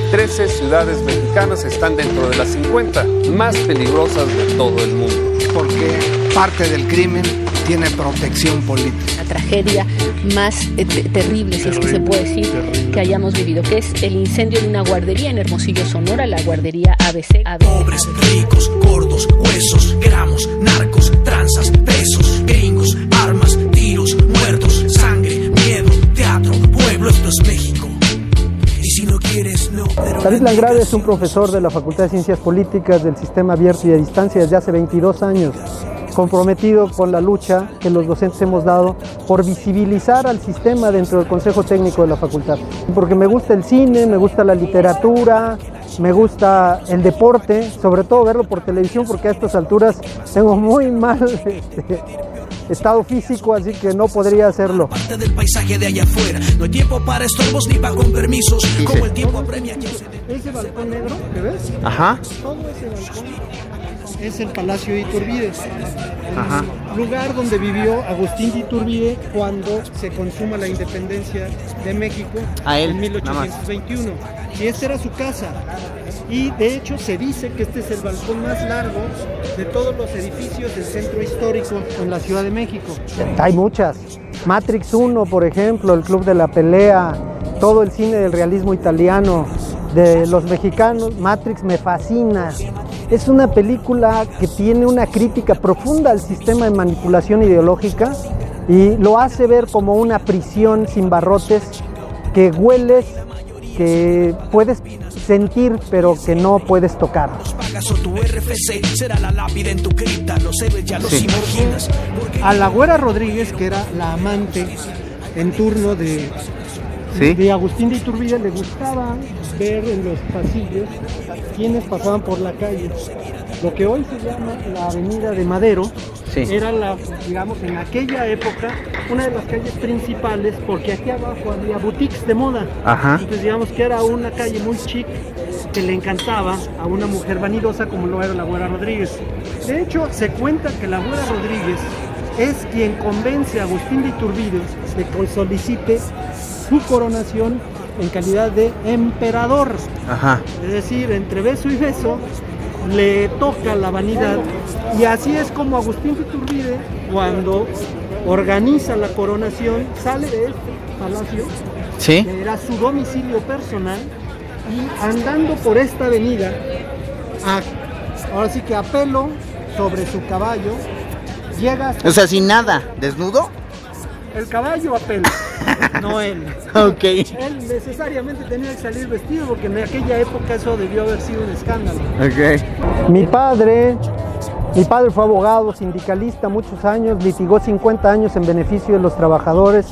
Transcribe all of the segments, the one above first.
13 ciudades mexicanas están dentro de las 50 más peligrosas de todo el mundo. Porque parte del crimen tiene protección política. La tragedia más terrible, si es que se puede decir, que hayamos vivido, que es el incendio de una guardería en Hermosillo, Sonora, la guardería ABC. Pobres, ricos, gordos, huesos, gramos, narcos, tranzas, pesos, gringos, armas, tiros, muertos, sangre, miedo, teatro, pueblo, esto es México. Y si no quieres, no. David Langrade es un profesor de la Facultad de Ciencias Políticas del Sistema Abierto y a Distancia desde hace 22 años, comprometido con la lucha que los docentes hemos dado por visibilizar al sistema dentro del Consejo Técnico de la Facultad. Porque me gusta el cine, me gusta la literatura, me gusta el deporte, sobre todo verlo por televisión, porque a estas alturas tengo muy mal estado físico, así que no podría hacerlo. Parte del paisaje de allá afuera, no hay tiempo para estorbos ni para con permisos, como el tiempo apremia. Ese balcón negro que ves, ajá, todo ese balcón es el Palacio de Iturbide, ajá, lugar donde vivió Agustín de Iturbide cuando se consuma la independencia de México en 1821. Y esta era su casa. Y de hecho se dice que este es el balcón más largo de todos los edificios del centro histórico en la Ciudad de México. Hay muchas. Matrix 1, por ejemplo, el Club de la Pelea, todo el cine del realismo italiano, de los mexicanos. Matrix me fascina. Es una película que tiene una crítica profunda al sistema de manipulación ideológica y lo hace ver como una prisión sin barrotes, que hueles, que puedes sentir pero que no puedes tocar. A la Güera Rodríguez, que era la amante en turno de Agustín de Iturbide, le gustaba ver en los pasillos quienes pasaban por la calle. Lo que hoy se llama la Avenida de Madero, era digamos, en aquella época, una de las calles principales, porque aquí abajo había boutiques de moda. Ajá. Entonces digamos que era una calle muy chic que le encantaba a una mujer vanidosa como lo era la Güera Rodríguez. De hecho, se cuenta que la Güera Rodríguez es quien convence a Agustín de Iturbide de que solicite su coronación en calidad de emperador. Ajá. Es decir, entre beso y beso le toca la vanidad, y así es como Agustín de Iturbide, cuando organiza la coronación, sale de este palacio, que era su domicilio personal, y andando por esta avenida, ahora sí que a pelo sobre su caballo, llega hasta... O sea, sin nada, ¿desnudo? El caballo a pelo, no él. Ok. Él necesariamente tenía que salir vestido porque en aquella época eso debió haber sido un escándalo. Ok. Mi padre fue abogado, sindicalista muchos años, litigó 50 años en beneficio de los trabajadores.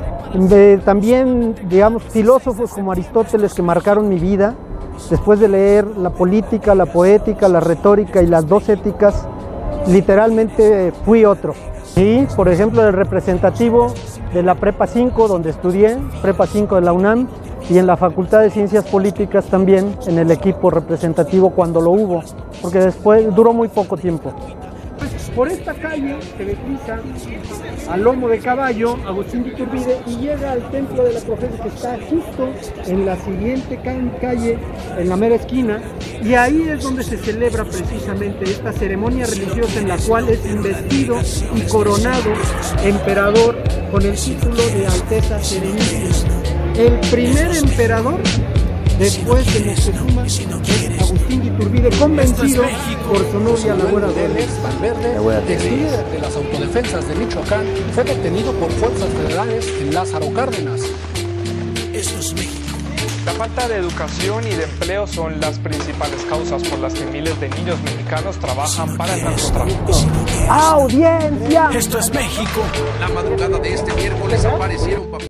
También, digamos, filósofos como Aristóteles que marcaron mi vida. Después de leer la política, la poética, la retórica y las dos éticas, literalmente fui otro. Y, por ejemplo, el representativo de la Prepa 5, donde estudié, Prepa 5 de la UNAM, y en la Facultad de Ciencias Políticas también, en el equipo representativo cuando lo hubo, porque después duró muy poco tiempo. Por esta calle se desliza a lomo de caballo Agustín de Iturbide y llega al templo de la Profesa, que está justo en la siguiente calle, en la mera esquina, y ahí es donde se celebra precisamente esta ceremonia religiosa en la cual es investido y coronado emperador con el título de Alteza Serenísima. El primer emperador después de Moctezuma es Agustín de Iturbide, convencido por su novia la Güera Rodríguez. Valverde, líder de las autodefensas de Michoacán, fue detenido por fuerzas federales en Lázaro Cárdenas. Esto es México. La falta de educación y de empleo son las principales causas por las que miles de niños mexicanos trabajan para el narcotráfico. ¡Audiencia! Esto es México. La madrugada de este miércoles aparecieron